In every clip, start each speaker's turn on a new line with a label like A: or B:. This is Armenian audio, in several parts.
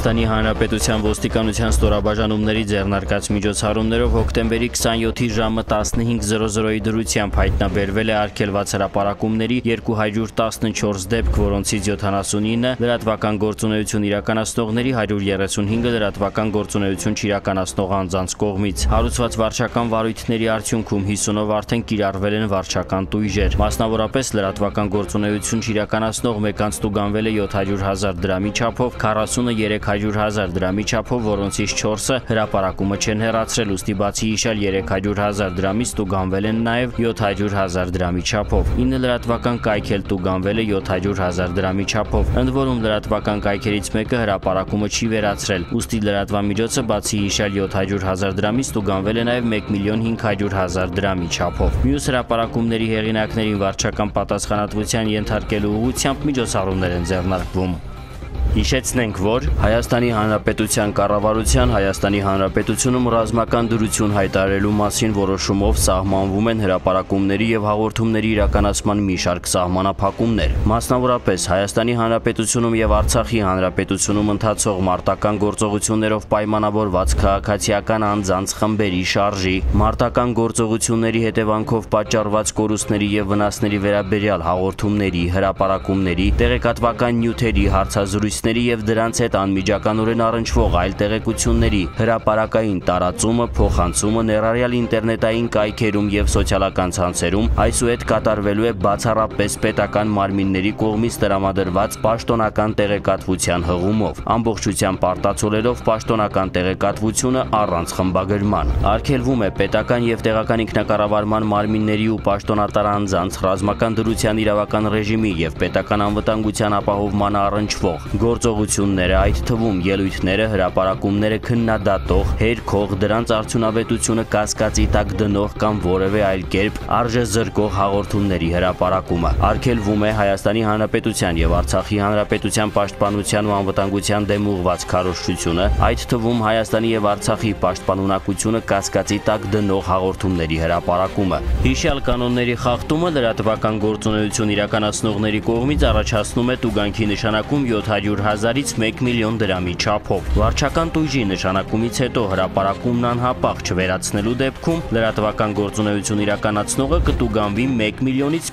A: Հայաստանի Հանրապետության ոստիկանության ստորաբաժանումների ձեռնարկած միջոցառումներով հոկտեմբերի 27-ի ժամը 15:00-ի դրությամբ հայտնաբերվել է արգելված հրապարակումների 214 դեպք, որոնցից 79 լրատվական գործունեություն իրականացնողների, 135-ը լրատվական գործունեություն չիրականացնող անձանց կողմից։ Հարուցված վարչական վարույթների արդյունքում 50-ով արդեն կիրառվել են վարչական տույժեր։ Մասնավորապես լրատվական գործունեություն չիրականացնող մեկ տուգանվել է 700,000 դրամի չափով, 40-ը 300,000 դրամի չափով, որոնցից 4-ը հրապարակումը չեն հեռացրել, ուստի բացի իշալ 300,000 դրամից տուգանվել են նաև 700,000 դրամի չափով։ 9 լրատվական կայք էլ տուգանվել է 700,000 դրամի չափով, ընդ որում լրատվական կայքերից մեկը հրապարակումը չի վերացրել, ուստի լրատվամիջոցը բացի իշալ 700,000 դրամից տուգանվել է նաև 1,500,000 դրամի չափով։ Մյուս հրապարակումների հեղինակներին վարչական պատասխանատվության ենթարկելու ուղղությամբ միջոցառումներ են ձեռնարկվում։ Հիշեցնենք, որ Հայաստանի Հանրապետության կառավարության Հայաստանի Հանրապետությունում ռազմական դրություն հայտարարելու մասին որոշումով սահմանվում են հրապարակումների և հաղորդումների իրականացման մի շարք սահմանափակումներ։ Մասնավորապես Հայաստանի Հանրապետությունում և Արցախի Հանրապետությունում ընթացող մարտական գործողություններով պայմանավորված քաղաքացիական անձանց խմբերի շարժի, մարտական գործողությունների հետևանքով պատճառված կորուստների և վնասների վերաբերյալ հաղորդումների, հրապարակումների, տեղեկատվական նյութերի, հարցազրույցների և դրանց հետ անմիջականորեն առնչվող այլ տեղեկությունների հրապարակային տարածումը, փոխանցումը ներառյալ ինտերնետային կայքերում և սոցիալական ցանցերում այսուհետ կատարվելու է բացառապես պետական մարմինների կողմից տրամադրված պաշտոնական տեղեկատվության հղումով, ամբողջությամբ արտացոլելով պաշտոնական տեղեկատվությունը առանց խմբագրման։ Արգելվում է պետական և տեղական ինքնակառավարման մարմինների ու պաշտոնատար անձանց ռազմական դրության իրավական ռեժիմի և պետական անվտանգության ապահովմանը առնչվող գործողությունները, այդ թվում ելույթները, հրապարակումները քննադատող, հերքող, դրանց արդյունավետությունը կասկածի տակ դնող կամ որևէ այլ կերպ արժեզրկող հաղորդումների հրապարակումը։ Արգելվում է Հայաստանի Հանրապետության և Արցախի Հանրապետության պաշտպանության ու անվտանգության դեմ ուղղված քարոզչությունը, այդ թվում Հայաստանի և Արցախի պաշտպանունակությունը կասկածի տակ դնող հաղորդումների հրապարակումը։ Հիշյալ կանոնների խախտումը լրատվական գործունեություն իրականացնողների կողմից առաջացնում է տուգանքի նշանակում 700,000-ից 1 միլիոն դրամի չափով։ Վարչական տույժի նշանակումից հետո հրապարակումն անհապաղ չվերացնելու դեպքում լրատվական գործունեություն իրականացնողը կտուգանվի 1 միլիոնից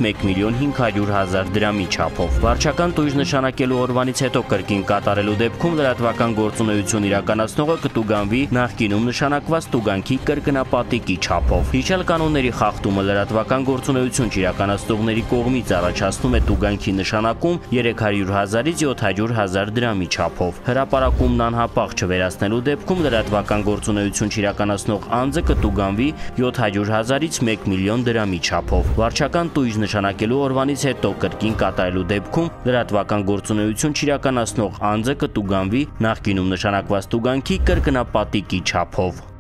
A: 1,500,000 դրամի չափով։ Վարչական տույժ նշանակելու օրվանից հետո կրկին կատարելու դեպքում լրատվական գործունեություն իրականացնողը կտուգանվի նախկինում նշանակված տուգանքի կրկնապատիկի չափով։ Հիշյալ կանոնների խախտումը լրատվական գործունեություն իրականացնողների կողմից առաջացնում է տուգանքի նշանակում 300,000-ից 700,000 դրամի չափով։ Հրապարակումն անհապաղ չվերացնելու դեպքում լրատվական գործունեություն իրականացնող անձը կտուգանվի 700,000-ից 1 միլիոն դրամի չափով։ Վարչական տույժ նշանակելու օրվանից հետո կրկին կատարելու դեպքում լրատվական գործունեություն իրականացնող անձը կտուգանվի նախկինում նշանակված տուգանքի կրկնապատիկի չափով։